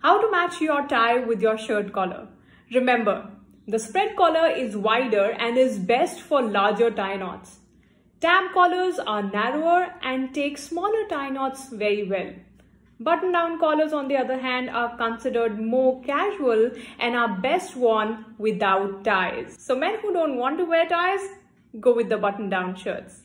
How to match your tie with your shirt collar. Remember, the spread collar is wider and is best for larger tie knots. Tab collars are narrower and take smaller tie knots very well. Button-down collars, on the other hand, are considered more casual and are best worn without ties. So men who don't want to wear ties, go with the button-down shirts.